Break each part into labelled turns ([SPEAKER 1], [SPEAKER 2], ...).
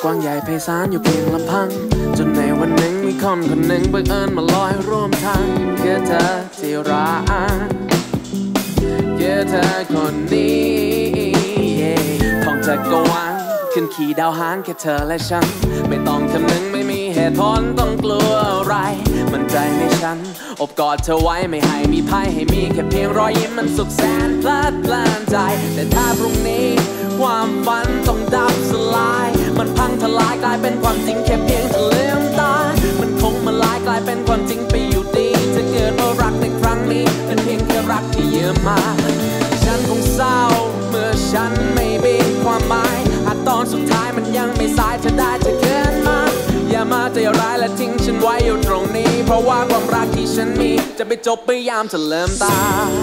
[SPEAKER 1] ว้างใหญ่ไพศาลอยู่เพียงลำพังจนในวันหนึ่งมีคนคนหนึ่งบังเอิญมาลอยร่วมทางคือเธอที่รักคือเธอคนนี้ท่องจักรวาลขึ้นขี่ดาวหางแค่เธอและฉันไม่ต้องคำนึงไม่มีเหตุผลต้องกลัวอะไรมั่นใจในฉันอบกอดเธอไว้ไม่ให้มีภัยให้มีแค่เพียงรอยยิ้มมันสุขแสนเพลิดเพลินใจแต่ถ้าพรุ่งนี้ความฝันต้องดับสลายมันพังทลายกลายเป็นความจริงแค่เพียงเธอลืมตามันคงมาลายกลายเป็นความจริงไปอยู่ดีจะเกิดว่ารักในครั้งนี้เป็นเพียงแค่รักที่ยืมมาฉันคงเศร้าเมื่อฉันไม่มีความหมายหากตอนสุดท้ายมันยังไม่สายเธอได้จะเกินมาอย่ามาใจร้ายและทิ้งฉันไว้อยู่ตรงนี้เพราะว่าความรักที่ฉันมีจะไปจบไปยามเธอเริ่มตา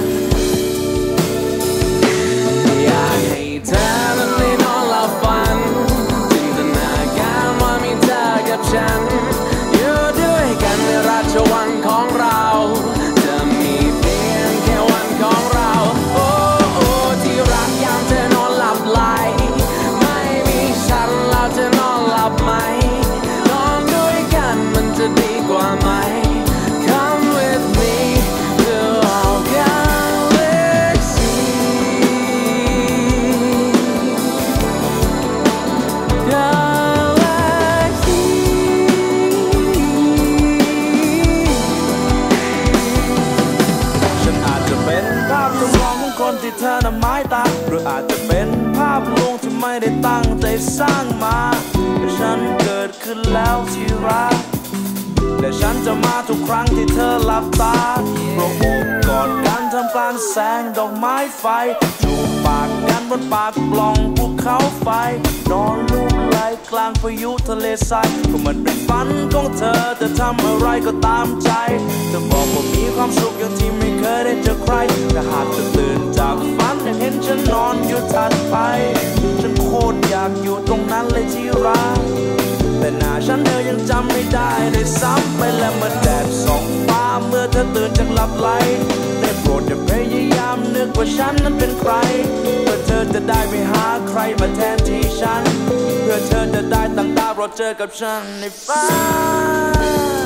[SPEAKER 1] อยากให้เธอนั้นได้นอนหลับฝันจินตนาการว่ามีเธอกับฉันอยู่ด้วยกันในราชวังของเราจะมีเพียงแค่วันของเราโอ้โอ้ที่รักยามเธอนอนหลับไหลไม่มีฉันแล้วเธอนอนหลับไหมนอนด้วยกันมันจะดีกว่าไหม Come with me to our galaxy galaxy ฉันอาจจะเป็นภาพจำลองของคนที่เธอน่ะหมายตาหรืออาจจะเป็นภาพลวงที่ไม่ได้ตั้งใจสร้างมาแต่ฉันเกิดขึ้นแล้วที่รักแต่ฉันจะมาทุกครั้งที่เธอหลับตาเพราะโอบกอดกันทำกลางแสงดอกไม้ไฟจูบปากกันบนปากปล่องภูเขาไฟนอนลูบไหลกลางพายุทะเลทรายก็มันเป็นฝันของเธอจะทำอะไรก็ตามใจเธอบอกว่ามีความสุขอย่างที่ไม่เคยได้เจอใครแต่หากเธอตื่นจากฝันเห็นฉันนอนอยู่ถัดไปฉันโคตรอยากอยู่ตรงนั้นเลยที่รักแต่หน้าฉันเธอยังจำไม่ได้เลยซ้ำไปและเมื่อแดดส่องฟ้าเมื่อเธอตื่นจากหลับไหลได้โปรดอย่าพยายามนึกว่าฉันนั้นเป็นใครเพื่อเธอจะได้ไม่หาใครมาแทนที่ฉันเพื่อเธอจะได้ตั้งตารอเจอกับฉันในฝัน